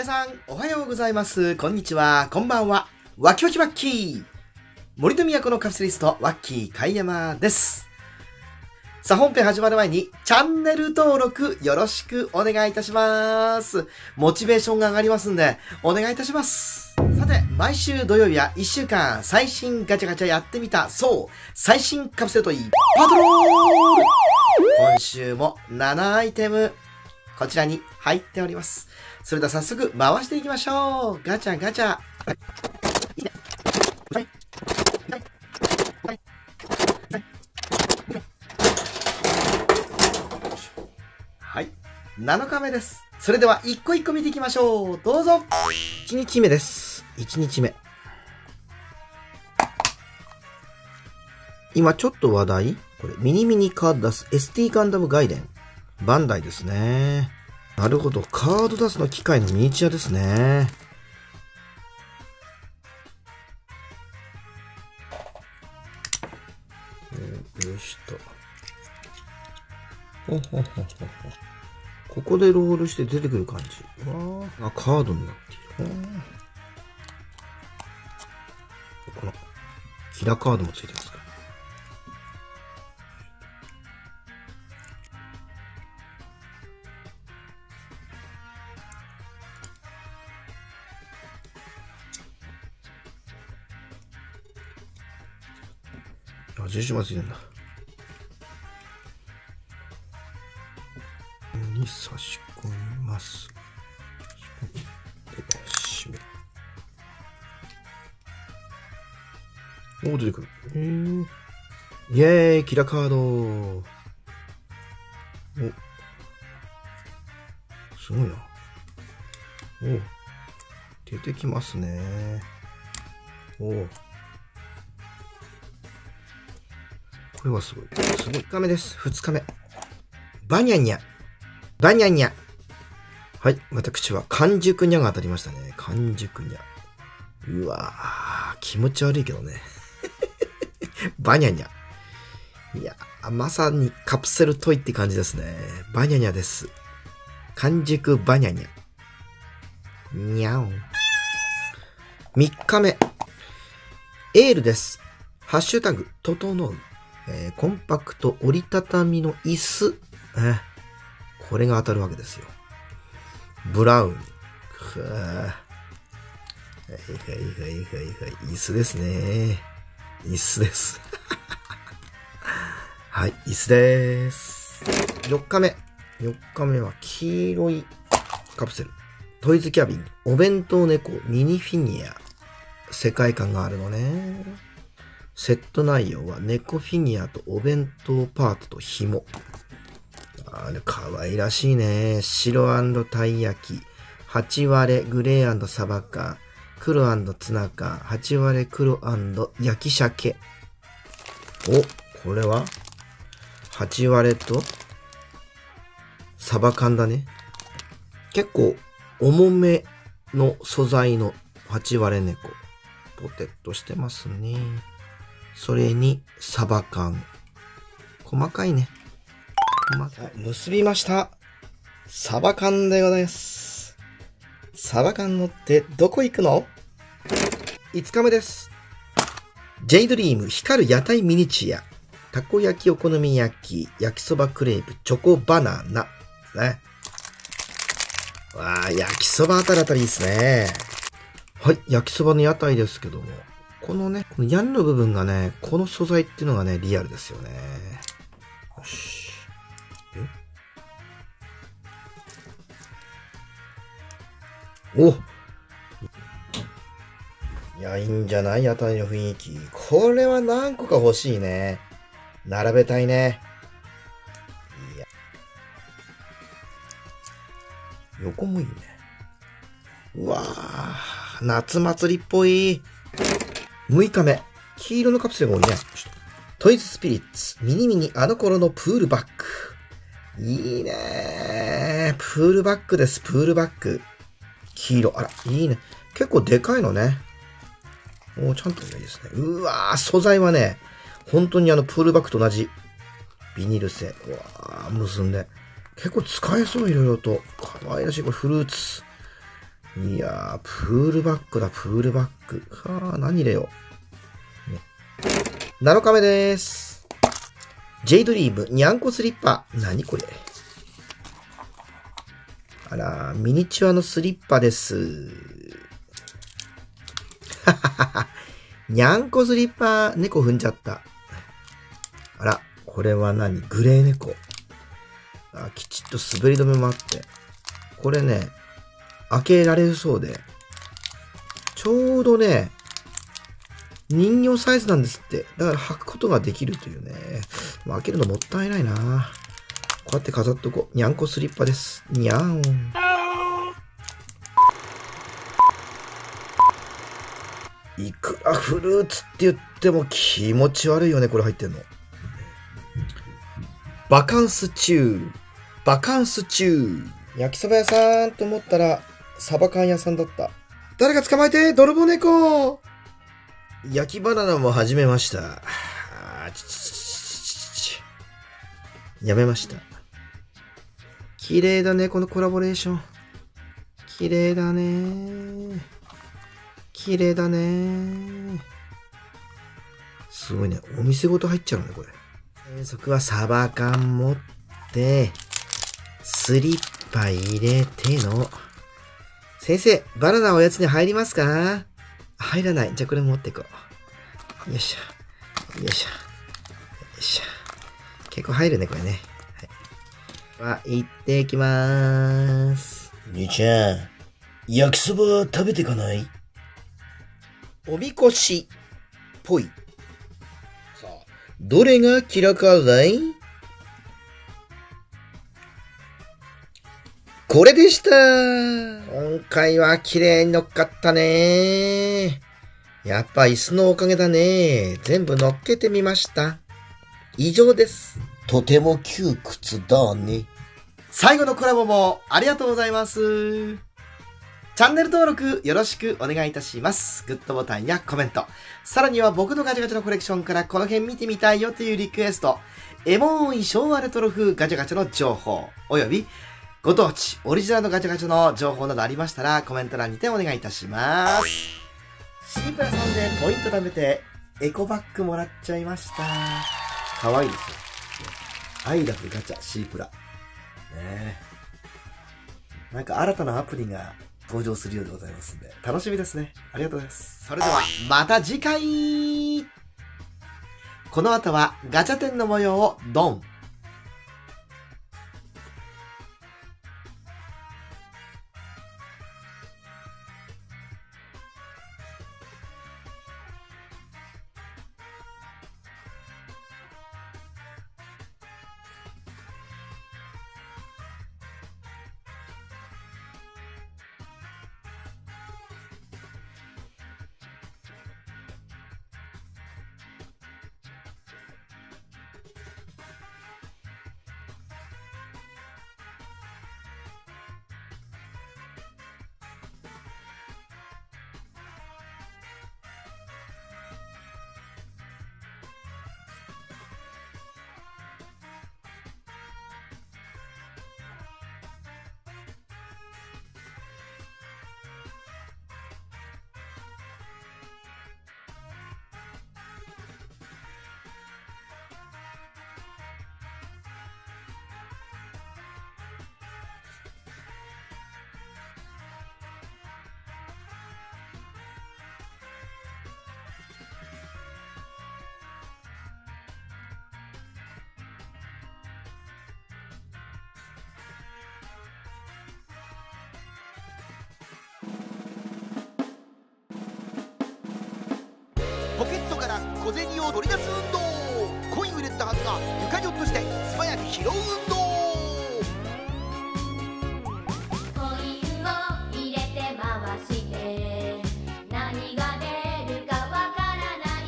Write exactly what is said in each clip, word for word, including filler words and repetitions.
さん、おはようございます。こんにちは。こんばんは。わきわきわっきー。森と都のカプセリスト、ワッキー貝山です。さあ、本編始まる前に、チャンネル登録よろしくお願いいたします。モチベーションが上がりますんで、お願いいたします。さて、毎週土曜日はいっしゅうかん、最新ガチャガチャやってみた、そう、最新カプセルトイ、パトロール。今週もななアイテム、こちらに入っております。それでは早速回していきましょう。ガチャガチャ。はい。なのかめです。それでは一個一個見ていきましょう。どうぞ。いちにちめです。いちにちめ。今ちょっと話題これ、ミニミニカード出す エスティー ガンダムガイデン。バンダイですね。なるほど。カード出すの機械のミニチュアですね。よいしょと。ほほほほほ。ここでロールして出てくる感じ。わあ、あ、カードになっている。この、キラカードもついてますから。あ、印がついてんだ。に差し込みます。で、閉める。お、出てくる。へー。イェーイ、キラカード。お、すごいな。お、出てきますね。お。これはすごい。すごい。ふつかめです。ふつかめ。バニャニャ。バニャニャ。はい。私は完熟ニャが当たりましたね。完熟ニャ。うわぁ、気持ち悪いけどね。バニャニャ。いや、まさにカプセルトイって感じですね。バニャニャです。完熟バニャニャ。にゃお。みっかめ。エールです。ハッシュタグ、整う。えー、コンパクト折りたたみの椅子。えこれが当たるわけですよ。ブラウン。ふぁ。はいはいはいはいはい。椅子ですね。椅子です。はい、椅子です。よっかめ。よっかめは黄色いカプセル。トイズキャビン。お弁当猫ミニフィギュア。世界観があるのね。セット内容は猫フィギュアとお弁当パートと紐。あれ、かわいらしいね。白&たい焼き。八割れグレー&サバ缶。黒&ツナ缶。八割れ黒&焼き鮭。お、これは八割れとサバ缶だね。結構重めの素材の八割れ猫。ポテッとしてますね。それに、サバ缶。細かいね。細かい。結びました。サバ缶でございます。サバ缶乗ってどこ行くの ?いつかめです。ジェイドリーム光る屋台ミニチュア。たこ焼きお好み焼き、焼きそばクレープ、チョコバナナ。ね。わあ、焼きそばあたりあたりいいですね。はい、焼きそばの屋台ですけども。このね、この屋根の部分がね、この素材っていうのがね、リアルですよね。よし。えおいや、いいんじゃない屋台の雰囲気。これは何個か欲しいね。並べたいね。いや。横もいいね。うわぁ、夏祭りっぽい。むいかめ。黄色のカプセルが多いね。トイズスピリッツ。ミニミニあの頃のプールバッグ。いいねー。プールバッグです。プールバッグ。黄色。あら、いいね。結構でかいのね。おー、ちゃんといいですね。うわー、素材はね、本当にあのプールバッグと同じ。ビニール製。うわー、結んで。結構使えそう、いろいろと。かわいらしい。これフルーツ。 いやー、プールバックだ、プールバック。はあ、何入れよう。ね、なのかめでーす。ジェイドリーム、にゃんこスリッパ。何これ。あら、ミニチュアのスリッパです。ははは。にゃんこスリッパ、猫踏んじゃった。あら、これは何？グレー猫。あ、きちっと滑り止めもあって。これね、開けられるそうで。ちょうどね、人形サイズなんですって。だから履くことができるというね。まあ、開けるのもったいないな。こうやって飾っとこう。にゃんこスリッパです。にゃん。いくらフルーツって言っても気持ち悪いよね、これ入ってんの。バカンス中。バカンス中。焼きそば屋さんと思ったら、サバ缶屋さんだった。誰か捕まえて、泥棒猫。焼きバナナも始めました。あちちちちちやめました。綺麗だね、このコラボレーション。綺麗だね。綺麗だね。すごいね。お店ごと入っちゃうね、これ。遠足はサバ缶持って、スリッパ入れての。先生、バナナおやつに入りますか？入らない。じゃあこれ持っていこう。よいしょ。よいしょ。よいしょ。結構入るね、これね。はい。は、行ってきまーす。兄ちゃん、焼きそば食べてかない？おみこし、ぽい。さあ、どれがキラカーだい？これでした。今回は綺麗に乗っかったね。やっぱ椅子のおかげだね。全部乗っけてみました。以上です。とても窮屈だね。最後のコラボもありがとうございます。チャンネル登録よろしくお願いいたします。グッドボタンやコメント。さらには僕のガチャガチャのコレクションからこの辺見てみたいよというリクエスト。エモい昭和レトロ風ガチャガチャの情報。およびご当地、オリジナルのガチャガチャの情報などありましたら、コメント欄にてお願いいたします。シープラさんでポイント貯めて、エコバッグもらっちゃいました。かわいいですよ。アイラブガチャ、シープラ。ねえ。なんか新たなアプリが登場するようでございますんで、楽しみですね。ありがとうございます。それでは、また次回。この後はガチャ店の模様をドン。ポケットから小銭を取り出す運動。コインを入れたはずが床に落として素早く拾う運動。コインを入れて回して何が出るかわからない。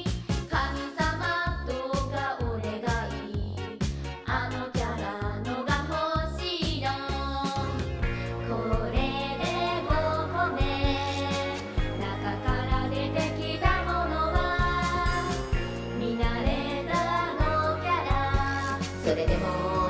神様どうかお願い。あのキャラのが欲しいの。これでごこめ中から出てきたそれでも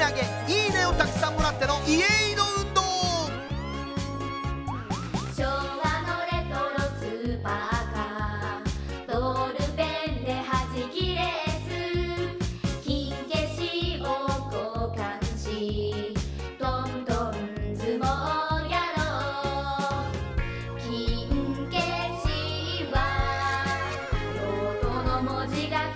投げいいねをたくさんもらってのイエイの運動。 昭和のレトロスーパーカー、ボールペンで弾きレース、金消しを交換しトントン相撲やろう。金消しはロートの文字が